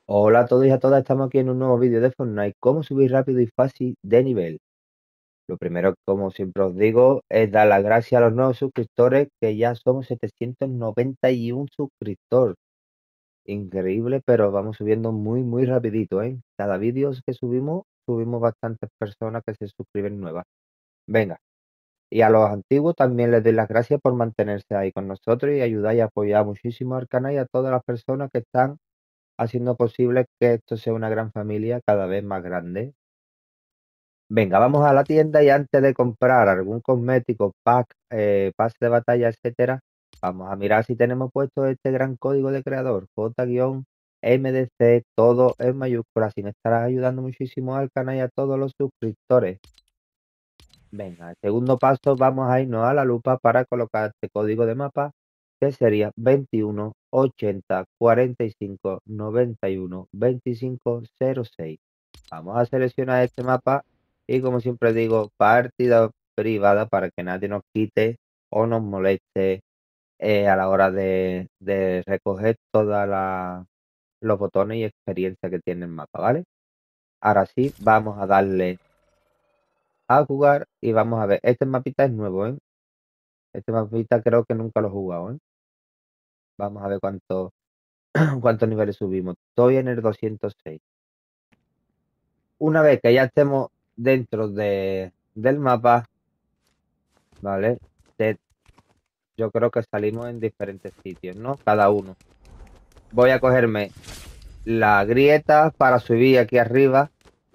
Hola a todos y a todas, estamos aquí en un nuevo vídeo de Fortnite. Cómo subir rápido y fácil de nivel. Lo primero, como siempre os digo, es dar las gracias a los nuevos suscriptores, que ya somos 791 suscriptores. Increíble, pero vamos subiendo muy rapidito, ¿eh? Cada vídeo que subimos bastantes personas que se suscriben nuevas. Venga, y a los antiguos también les doy las gracias por mantenerse ahí con nosotros y ayudar y apoyar muchísimo al canal y a todas las personas que están haciendo posible que esto sea una gran familia cada vez más grande. Venga, vamos a la tienda y antes de comprar algún cosmético, pack, pase de batalla, etcétera, vamos a mirar si tenemos puesto este gran código de creador, J-MDC, todo en mayúsculas, sin estar ayudando muchísimo al canal y a todos los suscriptores. Venga, el segundo paso, vamos a irnos a la lupa para colocar este código de mapa, que sería 21 80 45 91 25 06. Vamos a seleccionar este mapa y, como siempre digo, partida privada para que nadie nos quite o nos moleste a la hora de recoger todos los botones y experiencia que tiene el mapa, ¿vale? Ahora sí, vamos a darle a jugar y vamos a ver. Este mapita es nuevo, ¿eh? Este mapita creo que nunca lo he jugado, ¿eh? Vamos a ver cuántos niveles subimos. Estoy en el 206. Una vez que ya estemos dentro del mapa, ¿vale? Te- yo creo que salimos en diferentes sitios, ¿no? Cada uno. Voy a cogerme la grieta para subir aquí arriba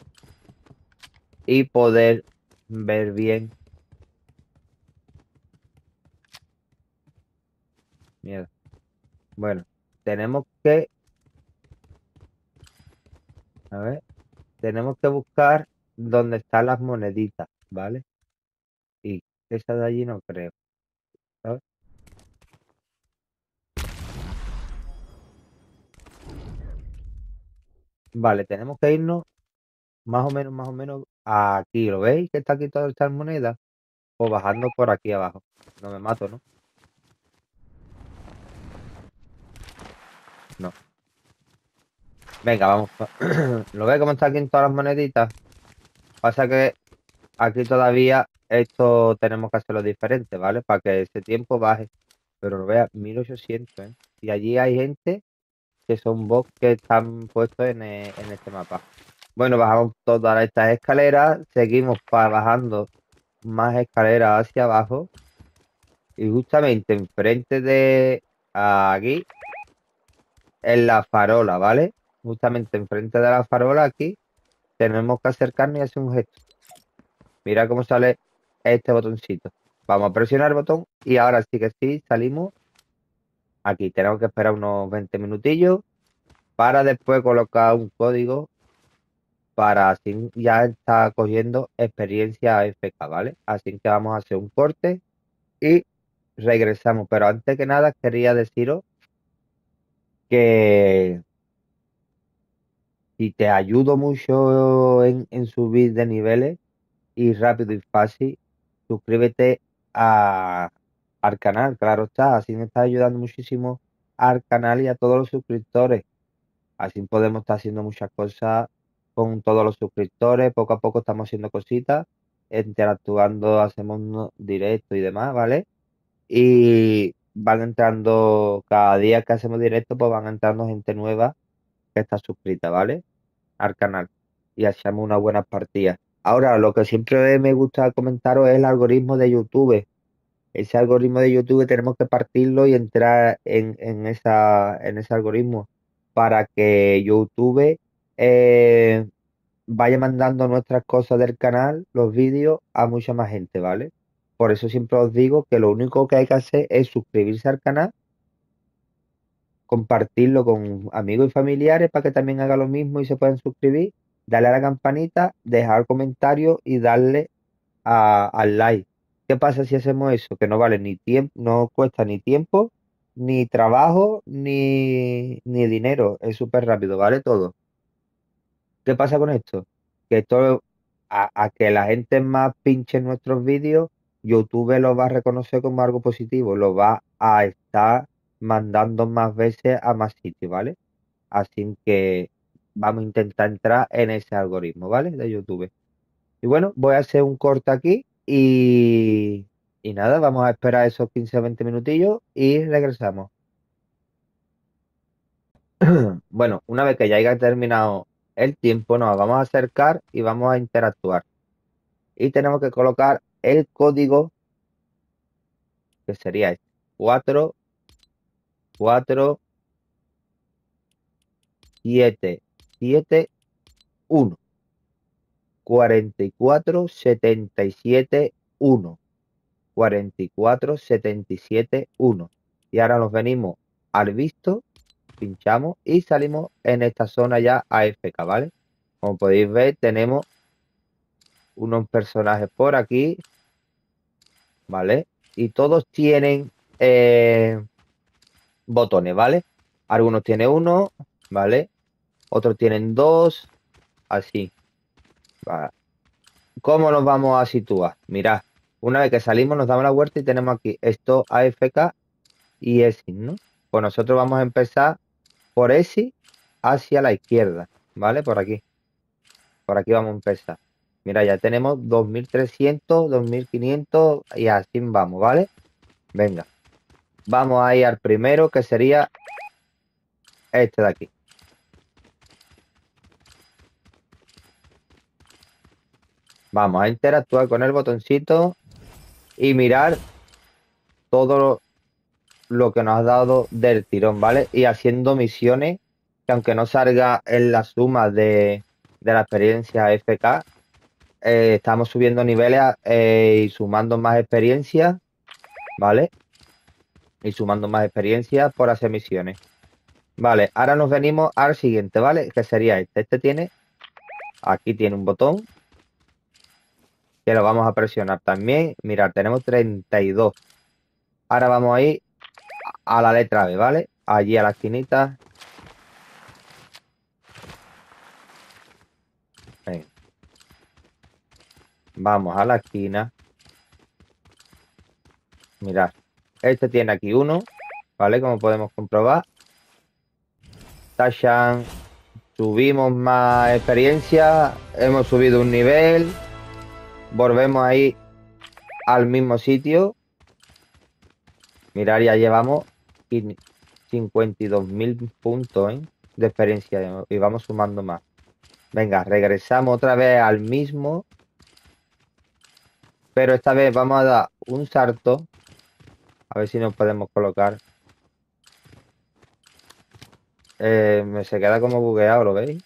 y poder ver bien. Mierda. Bueno, tenemos que, a ver, tenemos que buscar dónde están las moneditas, ¿vale? Y esa de allí no creo, ¿sabes? Vale, tenemos que irnos más o menos aquí. ¿Lo veis que está aquí todas estas monedas? O bajando por aquí abajo. No me mato, ¿no? No. Venga, vamos. ¿Lo veis cómo está aquí en todas las moneditas? Pasa que aquí todavía esto tenemos que hacerlo diferente, ¿vale? Para que ese tiempo baje. Pero lo vea, 1800, ¿eh? Y allí hay gente que son bots que están puestos en este mapa. Bueno, bajamos todas estas escaleras, seguimos bajando más escaleras hacia abajo y justamente enfrente de aquí, en la farola, ¿vale? Justamente enfrente de la farola aquí, tenemos que acercarnos y hacer un gesto. Mira cómo sale este botoncito. Vamos a presionar el botón y ahora sí que sí, salimos aquí. Tenemos que esperar unos 20 minutillos para después colocar un código para así ya estar cogiendo experiencia AFK, ¿vale? Así que vamos a hacer un corte y regresamos. Pero antes que nada quería deciros que si te ayudo mucho en subir de niveles y rápido y fácil, suscríbete a, al canal, claro está. Así me está ayudando muchísimo al canal y a todos los suscriptores. Así podemos estar haciendo muchas cosas con todos los suscriptores. Poco a poco estamos haciendo cositas, interactuando, hacemos unos directos y demás, ¿vale? Y van entrando, cada día que hacemos directo, pues van entrando gente nueva que está suscrita, ¿vale? Al canal. Y hacemos unas buenas partidas. Ahora, lo que siempre me gusta comentaros es el algoritmo de YouTube. Ese algoritmo de YouTube tenemos que partirlo y entrar en ese algoritmo para que YouTube eh, vaya mandando nuestras cosas del canal, los vídeos, a mucha más gente, ¿vale? Por eso siempre os digo que lo único que hay que hacer es suscribirse al canal, compartirlo con amigos y familiares para que también hagan lo mismo y se puedan suscribir, darle a la campanita, dejar comentarios y darle al like. ¿Qué pasa si hacemos eso? Que no vale ni tiempo, no cuesta ni tiempo, ni trabajo, ni dinero. Es súper rápido, ¿vale? Todo. ¿Qué pasa con esto? Que esto, a que la gente más pinche nuestros vídeos, YouTube lo va a reconocer como algo positivo, lo va a estar mandando más veces a más sitios, ¿vale? Así que vamos a intentar entrar en ese algoritmo, ¿vale? De YouTube. Y bueno, voy a hacer un corte aquí y nada, vamos a esperar esos 15 o 20 minutillos y regresamos. Bueno, una vez que ya haya terminado el tiempo, nos vamos a acercar y vamos a interactuar. Y tenemos que colocar el código que sería este. 4, 4, 7, 7, 1. 44, 77, 1. 44, 77, 1. Y ahora nos venimos al visto, pinchamos y salimos en esta zona ya AFK, ¿vale? Como podéis ver, tenemos unos personajes por aquí, ¿vale? Y todos tienen botones, ¿vale? Algunos tienen uno, ¿vale? Otros tienen dos, así. ¿Va? ¿Cómo nos vamos a situar? Mirad, una vez que salimos nos damos la vuelta y tenemos aquí esto AFK y EXIT, ¿no? Pues nosotros vamos a empezar por EXIT hacia la izquierda, ¿vale? Por aquí. Por aquí vamos a empezar. Mira, ya tenemos 2300, 2500 y así vamos, ¿vale? Venga. Vamos a ir al primero, que sería este de aquí. Vamos a interactuar con el botoncito y mirar todo lo que nos ha dado del tirón, ¿vale? Y haciendo misiones que aunque no salga en la suma de la experiencia FK, estamos subiendo niveles y sumando más experiencia, ¿vale? Y sumando más experiencia por hacer misiones. Vale, ahora nos venimos al siguiente, ¿vale? Que sería este. Este tiene, aquí tiene un botón que lo vamos a presionar también. Mirad, tenemos 32. Ahora vamos a ir a la letra B, ¿vale? Allí a la esquinita. Venga. Vamos a la esquina. Mirad, este tiene aquí uno, ¿vale? Como podemos comprobar. Tashan, subimos más experiencia, hemos subido un nivel, volvemos ahí al mismo sitio. Mirad, ya llevamos 52.000 puntos, ¿eh? De experiencia y vamos sumando más. Venga, regresamos otra vez al mismo, pero esta vez vamos a dar un salto, a ver si nos podemos colocar. Se queda como bugueado, ¿lo veis?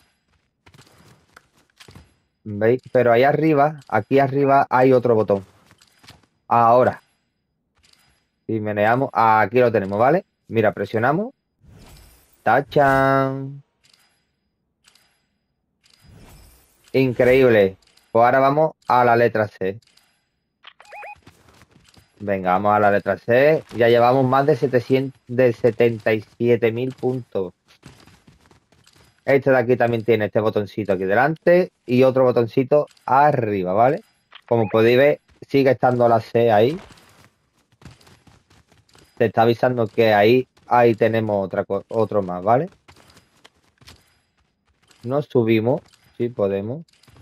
¿Veis? Pero ahí arriba, aquí arriba hay otro botón. Ahora, si meneamos, aquí lo tenemos, ¿vale? Mira, presionamos. ¡Tachan! Increíble. Pues ahora vamos a la letra C. Venga, vamos a la letra C. Ya llevamos más de 77.000 puntos. Este de aquí también tiene este botoncito aquí delante y otro botoncito arriba, ¿vale? Como podéis ver, sigue estando la C ahí. Te está avisando que ahí tenemos otro más, ¿vale? Nos subimos, si podemos.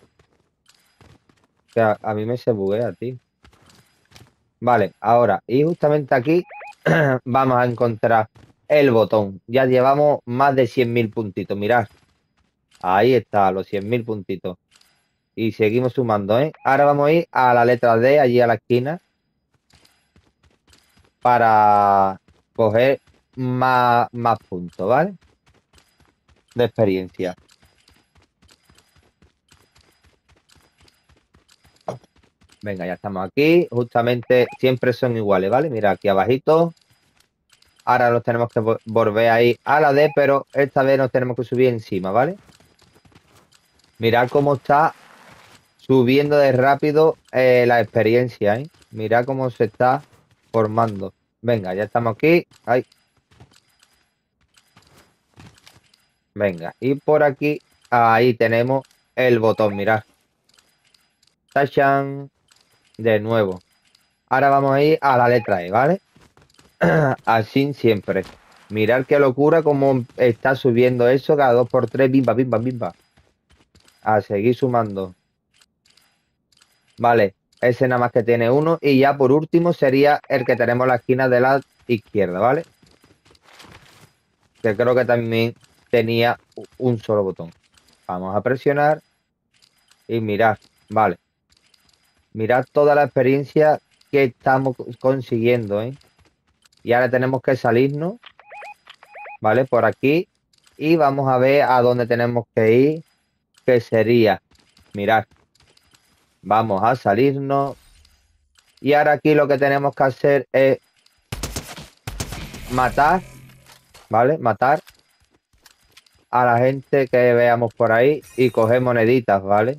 Que a mí me se buguea, tío. Vale, ahora, y justamente aquí vamos a encontrar el botón. Ya llevamos más de 100.000 puntitos, mirad. Ahí está, los 100.000 puntitos. Y seguimos sumando, ¿eh? Ahora vamos a ir a la letra D, allí a la esquina, para coger más puntos, ¿vale? De experiencia. Venga, ya estamos aquí. Justamente siempre son iguales, ¿vale? Mira, aquí abajito. Ahora nos tenemos que volver ahí a la D, pero esta vez nos tenemos que subir encima, ¿vale? Mirad cómo está subiendo de rápido la experiencia, ¿eh? Mirad cómo se está formando. Venga, ya estamos aquí. Ay. Venga, y por aquí, ahí tenemos el botón, mirad. Tachan de nuevo. Ahora vamos a ir a la letra E, ¿vale? Así siempre. Mirad qué locura como está subiendo eso cada 2 por 3. Bimba, bimba, bimba. A seguir sumando. Vale, ese nada más que tiene uno. Y ya por último sería el que tenemos en la esquina de la izquierda, ¿vale? Que creo que también tenía un solo botón. Vamos a presionar y mirar. Vale. Mirad toda la experiencia que estamos consiguiendo, ¿eh? Y ahora tenemos que salirnos, ¿vale? Por aquí. Y vamos a ver a dónde tenemos que ir. Que sería, mirad, vamos a salirnos. Y ahora aquí lo que tenemos que hacer es matar, ¿vale? Matar a la gente que veamos por ahí y coger moneditas, ¿vale?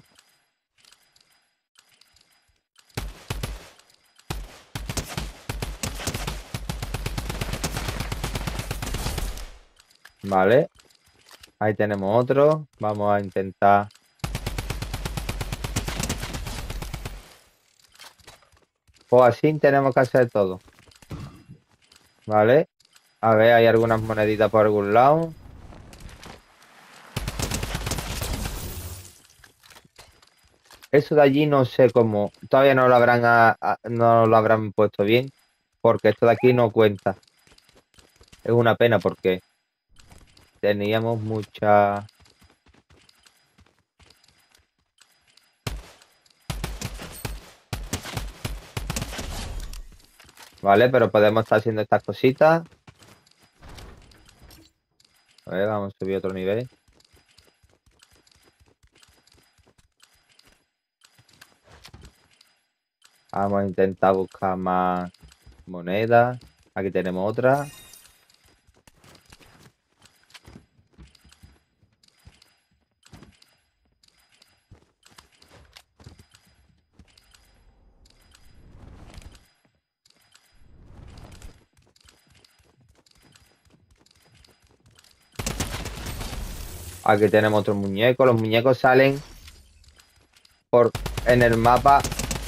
Vale, ahí tenemos otro. Vamos a intentar. Pues así tenemos que hacer todo. ¿Vale? A ver, hay algunas moneditas por algún lado. Eso de allí no sé cómo. Todavía no lo habrán, no lo habrán puesto bien. Porque esto de aquí no cuenta. Es una pena porque teníamos mucha. Vale, pero podemos estar haciendo estas cositas. A ver, vamos a subir otro nivel. Vamos a intentar buscar más monedas. Aquí tenemos otra. Aquí tenemos otro muñeco. Los muñecos salen por en el mapa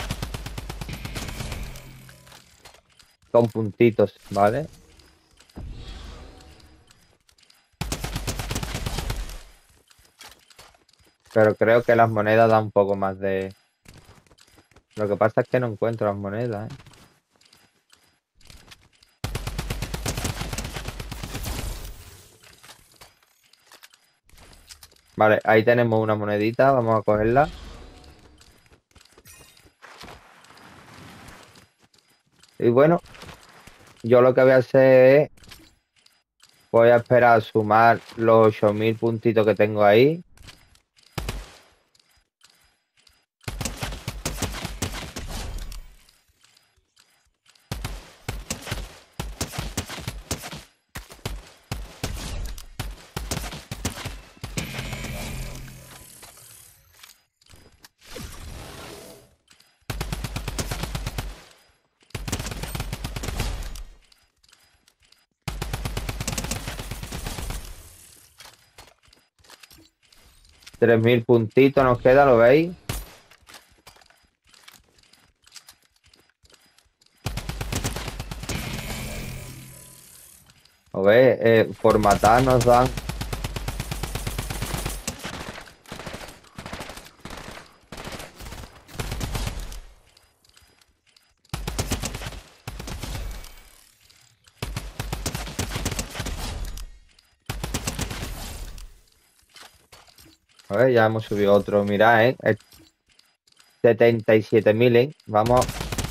con puntitos, ¿vale? Pero creo que las monedas dan un poco más de. Lo que pasa es que no encuentro las monedas, ¿eh? Vale, ahí tenemos una monedita. Vamos a cogerla. Y bueno, yo lo que voy a hacer es. Voy a esperar a sumar los 8000 puntitos que tengo ahí. Tres mil puntitos nos queda, ¿lo veis? ¿Lo veis? Por matar nos dan. A ver, ya hemos subido otro. Mirad, 77.000, Vamos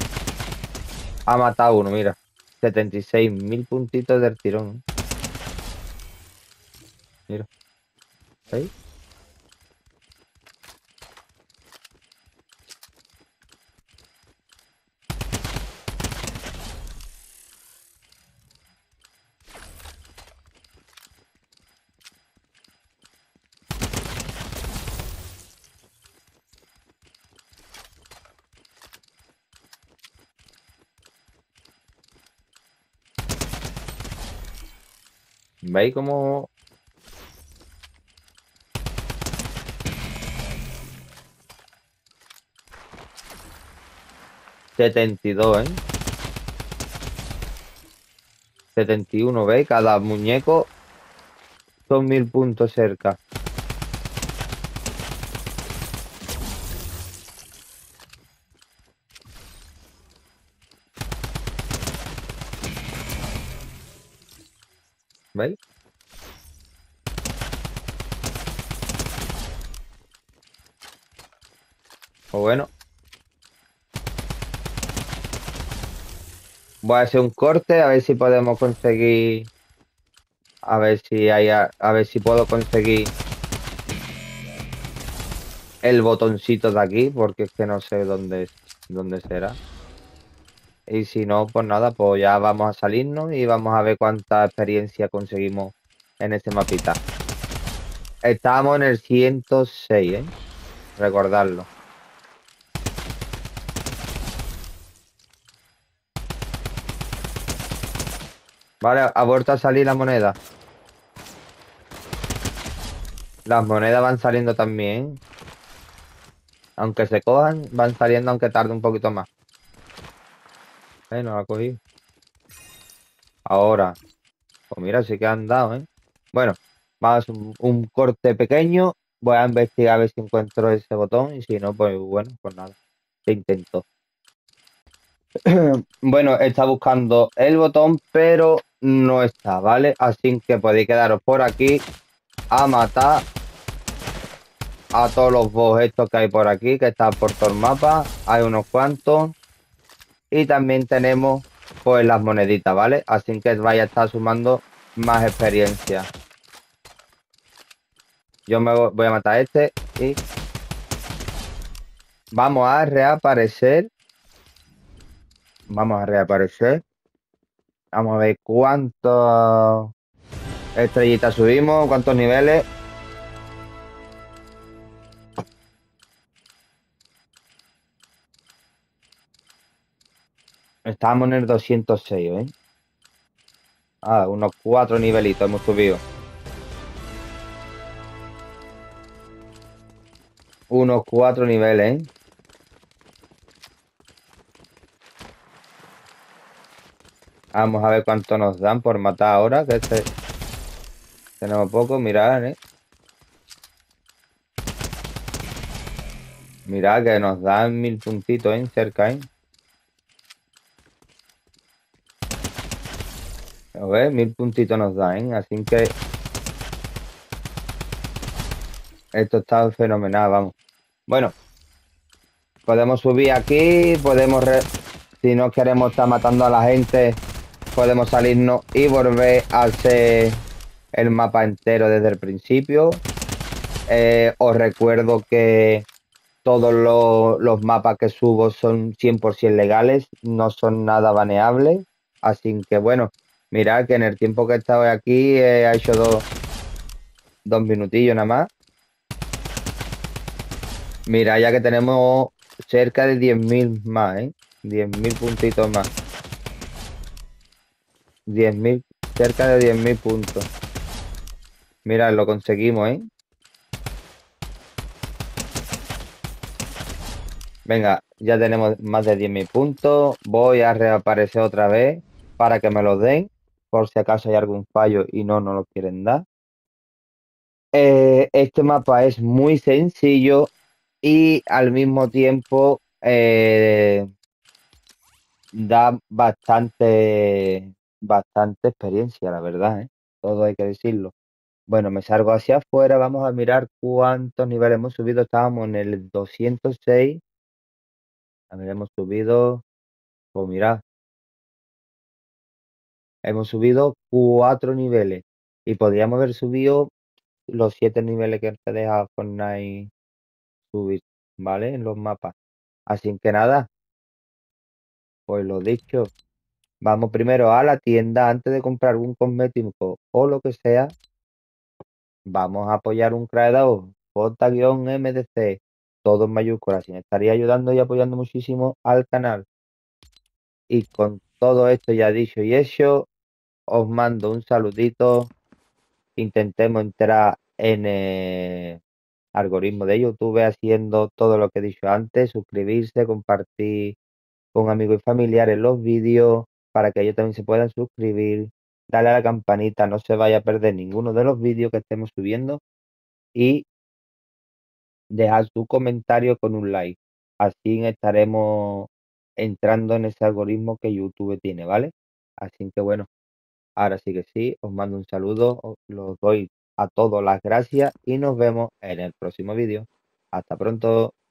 a matar uno, mira. 76.000 puntitos del tirón. Mira. ¿Veis? ¿Veis cómo? 72, 71, ¿veis? Cada muñeco son 1000 puntos cerca. ¿Veis? Pues bueno, voy a hacer un corte a ver si podemos conseguir. A ver si hay. A ver si puedo conseguir el botoncito de aquí, porque es que no sé dónde será. Y si no, pues nada, pues ya vamos a salirnos y vamos a ver cuánta experiencia conseguimos en este mapita. Estábamos en el 106, ¿eh? Recordarlo. Vale, ha vuelto a salir la moneda. Las monedas van saliendo también. Aunque se cojan, van saliendo aunque tarde un poquito más. No la cogí. Ahora. Pues mira, sí que han dado, ¿eh? Bueno, vamos a hacer un corte pequeño. Voy a investigar a ver si encuentro ese botón. Y si no, pues bueno, pues nada. Se intentó. Bueno, está buscando el botón, pero no está, ¿vale? Así que podéis quedaros por aquí a matar a todos los boss estos que hay por aquí, que están por todo el mapa. Hay unos cuantos. Y también tenemos pues las moneditas, ¿vale? Así que vaya a estar sumando más experiencia. Yo me voy a matar a este y vamos a reaparecer. Vamos a reaparecer. Vamos a ver cuántas estrellitas subimos, cuántos niveles. Estamos en el 206, ¿eh? Ah, unos 4 nivelitos hemos subido. Unos 4 niveles, ¿eh? Vamos a ver cuánto nos dan por matar ahora, que tenemos poco. Mirad, ¿eh? Mirad que nos dan 1000 puntitos, ¿eh? Cerca, ¿eh? A ver, 1000 puntitos nos dan, ¿eh? Así que esto está fenomenal, vamos. Bueno, podemos subir aquí, si no queremos estar matando a la gente, podemos salirnos y volver a hacer el mapa entero desde el principio. Os recuerdo que todos los mapas que subo son 100% legales, no son nada baneables. Así que bueno, mirad que en el tiempo que he estado aquí ha hecho dos minutillos nada más. Mira, ya que tenemos cerca de 10.000 más, ¿eh? 10.000 puntitos más. 10.000, cerca de 10.000 puntos. Mira, lo conseguimos, ¿eh? Venga, ya tenemos más de 10.000 puntos. Voy a reaparecer otra vez para que me los den, por si acaso hay algún fallo y no nos lo quieren dar. Este mapa es muy sencillo y al mismo tiempo da bastante experiencia, la verdad, ¿eh? Todo hay que decirlo. Bueno, me salgo hacia afuera, vamos a mirar cuántos niveles hemos subido. Estábamos en el 206. A ver, hemos subido, pues mirad, hemos subido 4 niveles. Y podríamos haber subido los 7 niveles que te deja Fortnite subir, ¿vale? En los mapas. Así que nada, pues lo dicho. Vamos primero a la tienda antes de comprar algún cosmético o lo que sea. Vamos a apoyar un creador, J-MDC, todo en mayúsculas. Así me estaría ayudando y apoyando muchísimo al canal. Y con todo esto ya dicho y hecho, os mando un saludito. Intentemos entrar en el algoritmo de YouTube haciendo todo lo que he dicho antes, suscribirse, compartir con amigos y familiares los vídeos para que ellos también se puedan suscribir. darle a la campanita, no se vaya a perder ninguno de los vídeos que estemos subiendo y dejar su comentario con un like. Así estaremos entrando en ese algoritmo que YouTube tiene, ¿vale? Así que bueno, ahora sí que sí, os mando un saludo, os los doy a todos las gracias y nos vemos en el próximo vídeo. Hasta pronto.